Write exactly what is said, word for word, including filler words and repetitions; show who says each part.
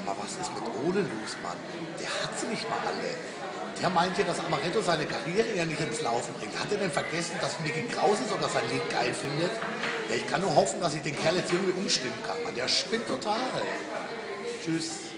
Speaker 1: Sag mal, was ist mit Ole los, Mann? Der hat sie nicht mal alle. Der meint ja, dass Amaretto seine Karriere ja nicht ins Laufen bringt. Hat er denn vergessen, dass Mickey Krause sogar sein Lied geil findet? Ja, ich kann nur hoffen, dass ich den Kerl jetzt irgendwie umstimmen kann, Mann. Der spinnt total. Tschüss.